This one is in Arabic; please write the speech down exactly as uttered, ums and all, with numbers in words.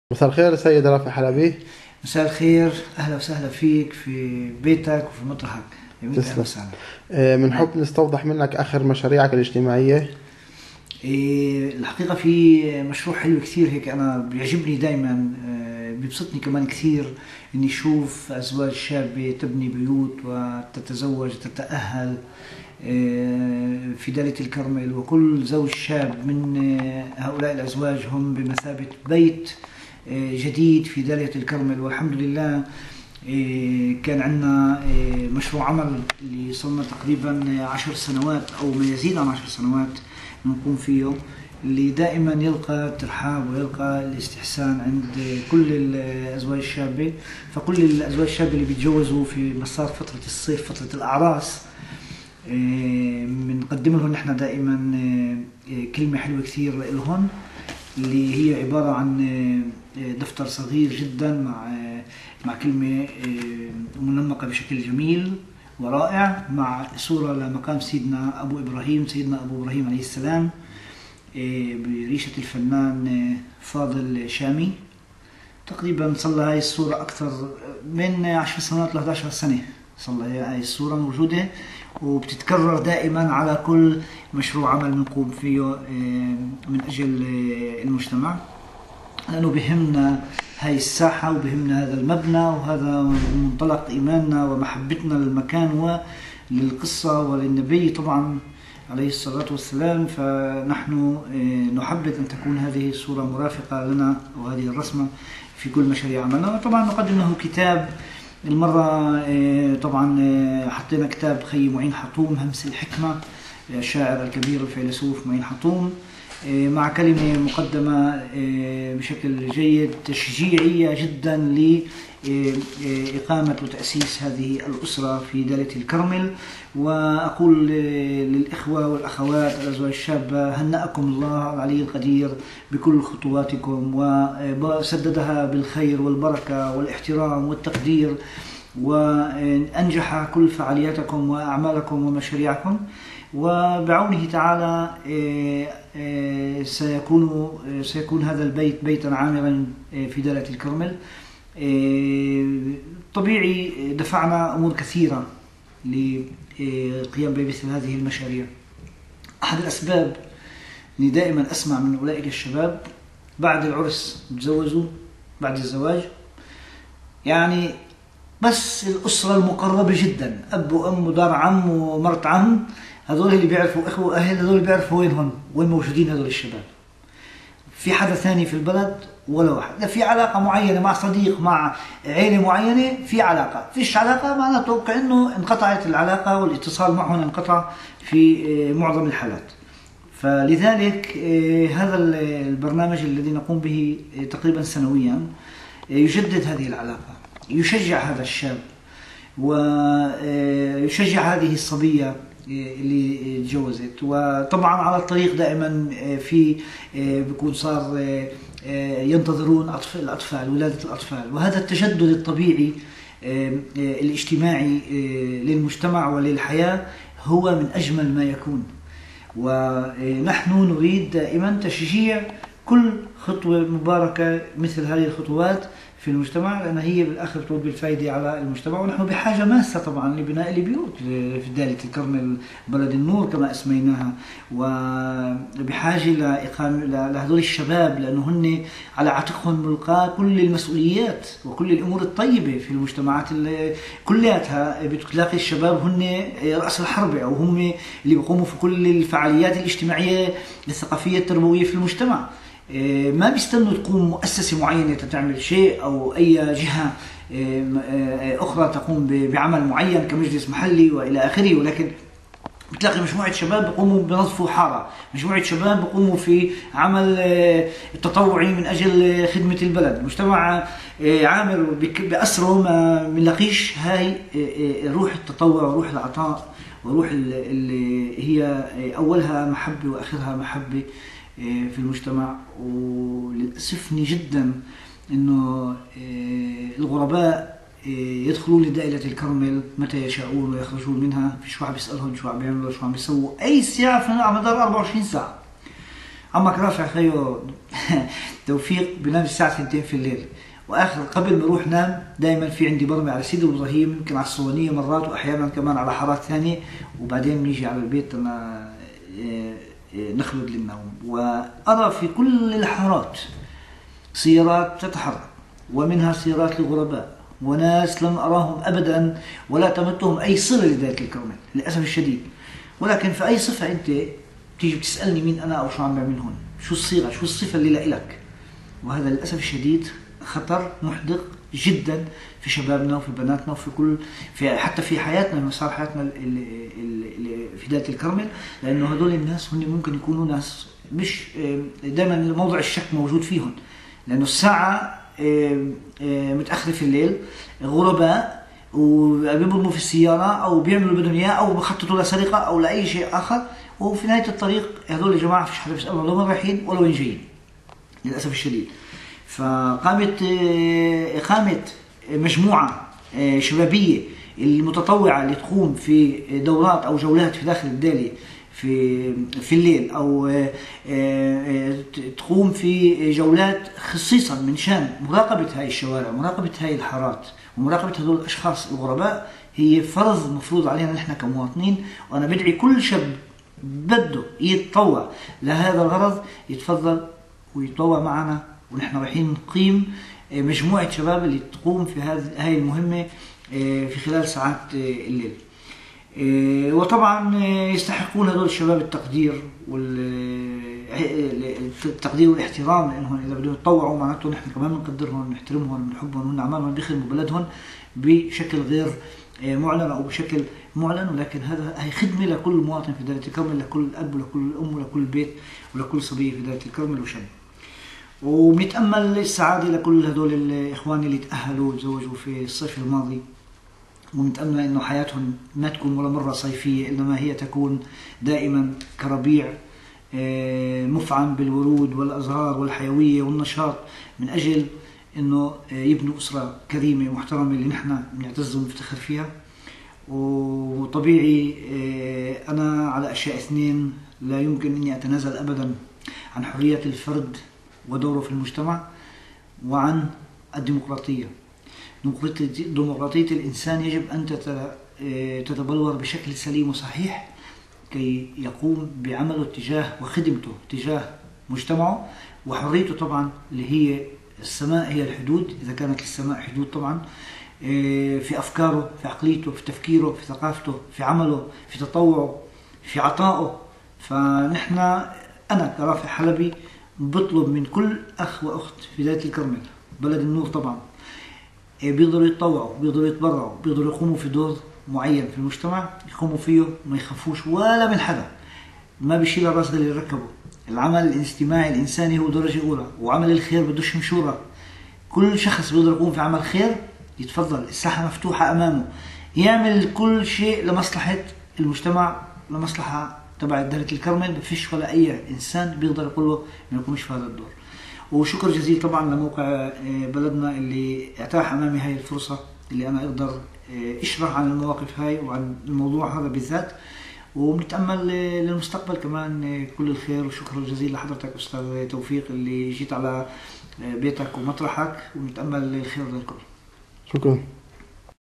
مساء الخير سيد رافع حلبي. مساء الخير، اهلا وسهلا فيك في بيتك وفي مطرحك. اهلا تسلم. وسهلا. بنحب نستوضح منك آخر مشاريعك الاجتماعية. إيه الحقيقة في مشروع حلو كثير هيك، أنا بيعجبني دايما، آه، بيبسطني كمان كثير إني أشوف أزواج شابة تبني بيوت وتتزوج وتتأهل آه، في دالة الكرمل، وكل زوج شاب من آه، هؤلاء الأزواج هم بمثابة بيت آه، جديد في دالة الكرمل. والحمد لله إيه كان عندنا إيه مشروع عمل اللي صرنا تقريبا عشر سنوات أو ما يزيد عن عشر سنوات نقوم فيه، اللي دائما يلقى الترحاب ويلقى الاستحسان عند كل الأزواج الشابة. فكل الأزواج الشابة اللي بيتجوزوا في مسار فترة الصيف، فترة الأعراس، بنقدم لهم نحن دائما إيه كلمة حلوة كثير لهم، اللي هي عبارة عن دفتر صغير جدا مع مع كلمة منمقة بشكل جميل ورائع، مع صورة لمقام سيدنا أبو إبراهيم سيدنا أبو إبراهيم عليه السلام بريشة الفنان فاضل شامي. تقريبا صلى هاي الصورة أكثر من عشر سنوات ل إحدى عشرة سنة، صلى هاي الصورة موجودة وبتتكرر دائما على كل مشروع عمل نقوم فيه من أجل المجتمع، لأنه بهمنا هاي الساحة وبهمنا هذا المبنى، وهذا منطلق إيماننا ومحبتنا للمكان وللقصة وللنبي طبعا عليه الصلاة والسلام. فنحن نحبذ أن تكون هذه الصورة مرافقة لنا وهذه الرسمة في كل مشاريع عملنا. طبعا نقدم له كتاب المرة، طبعا حطينا كتاب خي معين حطوم همس الحكمة، الشاعر الكبير الفيلسوف معين حطوم، مع كلمة مقدمة بشكل جيد تشجيعية جدا لإقامة وتأسيس هذه الأسرة في دالة الكرمل. وأقول للإخوة والأخوات الأزواج الشابة: هنأكم الله العلي القدير بكل خطواتكم، وسددها بالخير والبركة والاحترام والتقدير، وأنجح كل فعالياتكم وأعمالكم ومشاريعكم، وبعونه تعالى سيكون سيكون هذا البيت بيتا عامرا في دالة الكرمل. طبيعي دفعنا أمور كثيرة للقيام بمثل هذه المشاريع. أحد الأسباب أني دائما أسمع من أولئك الشباب بعد العرس تزوجوا، بعد الزواج يعني بس الأسرة المقربة جدا، أب وأم ودار عم ومرت عم، هذول اللي بيعرفوا إخوة وأهل، هذول اللي بيعرفوا وينهم وين موجودين هذول الشباب. في حدا ثاني في البلد ولا واحد، لا في علاقة معينة مع صديق مع عيلة معينة، في علاقة، فيش علاقة معناته كأنه انقطعت العلاقة والاتصال معهم انقطع في معظم الحالات. فلذلك هذا البرنامج الذي نقوم به تقريبا سنويا يجدد هذه العلاقة، يشجع هذا الشاب ويشجع هذه الصبية اللي تجوزت. وطبعا على الطريق دائما في بيكون صار ينتظرون الأطفال، ولادة الأطفال، وهذا التجدد الطبيعي الاجتماعي للمجتمع وللحياة هو من أجمل ما يكون. ونحن نريد دائما تشجيع كل خطوة مباركة مثل هذه الخطوات في المجتمع، لأن هي بالآخر تعود بالفائدة على المجتمع. ونحن بحاجة ماسة طبعا لبناء البيوت في دالة الكرمل، بلد النور كما أسميناها، وبحاجة لإقامة لهذول الشباب، لأنه هن على عاتقهم ملقاة كل المسؤوليات وكل الأمور الطيبة في المجتمعات كلياتها. بتلاقي الشباب هن رأس الحربة، أو هم اللي بيقوموا في كل الفعاليات الاجتماعية الثقافية التربوية في المجتمع. ما بيستنوا تقوم مؤسسة معينة تعمل شيء أو أي جهة أخرى تقوم بعمل معين كمجلس محلي وإلى آخره، ولكن بتلاقي مجموعة شباب بيقوموا بنظفوا حارة، مجموعة شباب بيقوموا في عمل تطوعي من أجل خدمة البلد، مجتمع عامر بأسره. ما بنلاقيش هاي روح التطوع وروح العطاء وروح اللي هي أولها محبة وآخرها محبة في المجتمع. وللأسفني جدا إنه الغرباء يدخلون لدائرة الكرمل متى يشاءون ويخرجون منها، فيش واحد بيسألهم شو عم بيعملوا شو عم بيسووا أي ساعة في على مدار أربعة وعشرين ساعة. عمك رافع خيو توفيق بنام الساعة اثنتين في الليل، واخر قبل ما اروح نام دائما في عندي برمي على سيدي ابراهيم، يمكن على الصوانية مرات واحيانا كمان على حارات ثانية، وبعدين بنيجي على البيت أنا نخلد للنوم. وأرى في كل الحارات سيارات تتحرك، ومنها سيارات لغرباء وناس لم أراهم أبدا ولا تمتهم أي صلة لذات الكرمل للأسف الشديد. ولكن في أي صفة أنت تيجي بتسألني مين أنا أو شو عم بعمل هون، شو الصيغة، شو الصفة اللي لإلك؟ وهذا للأسف الشديد خطر محدق جدا في شبابنا وفي بناتنا وفي كل في حتى في حياتنا، مسار حياتنا اللي اللي في ذات الكرمل، لأنه هذول الناس هم ممكن يكونوا ناس مش دائما موضع الشك موجود فيهم، لأنه الساعة متأخرة في الليل، غرباء وبيبرموا في السيارة أو بيعملوا بدهم إياه أو بخططوا لسرقة أو لأي شيء آخر، وفي نهاية الطريق هذول يا جماعة فيش حدا بيسألهم وين رايحين ولا وين جايين للأسف الشديد. فقامت إقامة مجموعة شبابية المتطوعة اللي تقوم في دورات أو جولات في داخل الدالية في في الليل، أو تقوم في جولات خصيصا من شان مراقبة هاي الشوارع، مراقبة هاي الحارات، ومراقبة هذول الأشخاص الغرباء، هي فرض مفروض علينا نحن كمواطنين. وأنا بدعي كل شاب بده يتطوع لهذا الغرض يتفضل ويتطوع معنا، ونحن رايحين نقيم مجموعة شباب اللي تقوم في هذه المهمة في خلال ساعات الليل. وطبعا يستحقون هذول الشباب التقدير والتقدير والاحترام، لانهم اذا بدهم يتطوعوا معناته نحن كمان بنقدرهم ونحترمهم ونحبهم وهن اعمالهم بيخدموا بلدهم بشكل غير معلن او بشكل معلن، ولكن هذا هي خدمه لكل مواطن في دائرة الكرمل، لكل اب ولكل ام ولكل بيت ولكل صبيه في دائرة الكرمل وشاب. وبنتأمل السعادة لكل هدول الإخوان اللي تأهلوا وتزوجوا في الصيف الماضي، ونتأمل إنه حياتهم ما تكون ولا مرة صيفية، إنما هي تكون دائما كربيع مفعم بالورود والأزهار والحيوية والنشاط، من أجل إنه يبنوا أسرة كريمة محترمة اللي نحن بنعتز ونفتخر فيها. وطبيعي أنا على أشياء اثنين لا يمكن إني أتنازل أبدا عن حرية الفرد ودوره في المجتمع، وعن الديمقراطية. ديمقراطية الإنسان يجب أن تتبلور بشكل سليم وصحيح كي يقوم بعمله تجاه وخدمته تجاه مجتمعه، وحريته طبعا اللي هي السماء هي الحدود، إذا كانت للسماء حدود طبعا، في أفكاره، في عقليته، في تفكيره، في ثقافته، في عمله، في تطوعه، في عطائه. فنحن أنا كرافع حلبي بطلب من كل أخ وأخت في ذات الكرمل بلد النور طبعا بيقدروا يتطوعوا، بيقدروا يتبرعوا، بيقدروا يقوموا في دور معين في المجتمع يقوموا فيه، ما يخافوش ولا من حدا، ما بيشيل الراس اللي يركبه. العمل الاجتماعي الإنساني هو درجة أولى، وعمل الخير بدوش مشورة. كل شخص بيقدر يقوم في عمل خير يتفضل، الساحة مفتوحة أمامه، يعمل كل شيء لمصلحة المجتمع، لمصلحة تبع دائرة الكرمل. ما فيش ولا أي إنسان بيقدر يقول له ما يقومش في هذا الدور. وشكر جزيل طبعا لموقع بلدنا اللي اتاح امامي هاي الفرصه اللي انا اقدر اشرح عن المواقف هاي وعن الموضوع هذا بالذات، وبنتامل للمستقبل كمان كل الخير. وشكرا جزيلا لحضرتك استاذ توفيق اللي جيت على بيتك ومطرحك، ونتامل الخير للكل. شكرا.